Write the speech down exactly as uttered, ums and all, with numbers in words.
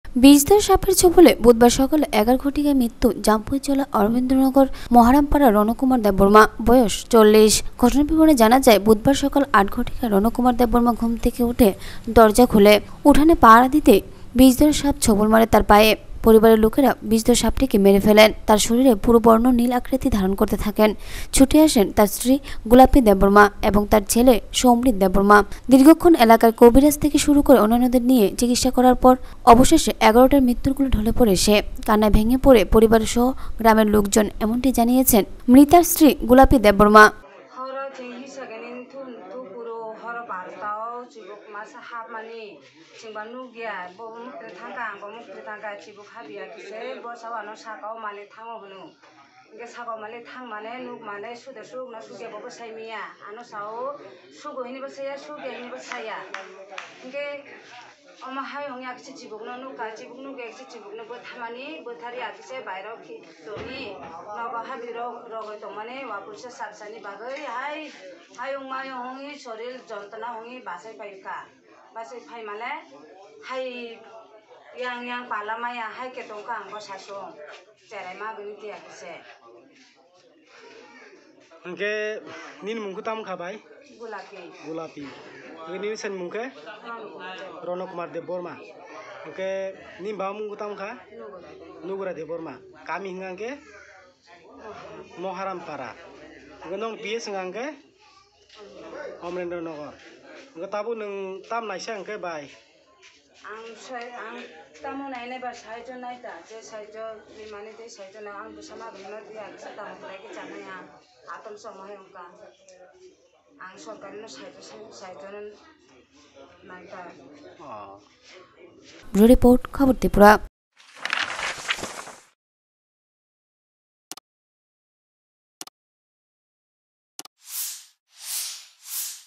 বিষধর সাপের ছোবলে বুধবার সকালে এগারো ঘটিকায় মৃত্যু জামপুইজলা অরবিন্দনগর মহারামপাড়া রণকুমার দেববর্মা, বয়স চল্লিশ। ঘটনার বিবরণে জানা যায়, বুধবার সকাল আট ঘটিকায় রণকুমার দেববর্মা ঘুম থেকে উঠে দরজা খুলে উঠানে পাহারা দিতে বিষধর সাপ ছোবল মারে তার পায়ে। পরিবারের লোকেরা বিষধর সাপটিকে মেরে ফেলেন। তার শরীরে পুরো বর্ণ নীল আকৃতি ধারণ করতে থাকেন। ছুটে আসেন তার স্ত্রী গোলাপী দেববর্মা এবং তার ছেলে সৌমৃত দেববর্মা। দীর্ঘক্ষণ এলাকার কবিরাজ থেকে শুরু করে অন্যান্যদের নিয়ে চিকিৎসা করার পর অবশেষে এগারোটার মৃত্যুর কোলে ঢলে পড়ে সে। কান্নায় ভেঙে পড়ে পরিবার সহ গ্রামের লোকজন, এমনটি জানিয়েছেন মৃতার স্ত্রী Golapi Debbarma. Cibuk masa hap mani cingba nugia bo mukre thangka bo mukre thangka cibuk habia kise bo sawano sakao male thango hunu nge sakao male thang mane nuk mane sude suk na suge bo saimia ano sao sugo hini bo saya suge hini bo saya nge oma hai hongya kise cibuk no nuka cibuk nuge kise cibuk no bo thamani bo thari akise bairo ki doni nogo habi ro rogo to mane wapulse sabsani bagai hai hai ong mai hongi sorir jontona hongi basai paika basai pai male hai yang yang palamaya hai ke tongka angko sasong cerai ma gini tia kise Angke nin mungku tam khabai gulapi gulapi ini sen mungke Ranakumar Deborma angke nin ba mungku tam kha Nugura Deborma kami hingangke Moharampara ngonong piye sengangke Omrendranogor angke tabu neng tam naisa angke bai ang sai ang tamu nai nai ba sai jo nai ta je sai jo ni mane de sai jo na ang busama bino dia sa tamu nai ke chana ya atom samay ongka ang sorkari no sai jo sai jo nai ta report খবর ত্রিপুরা।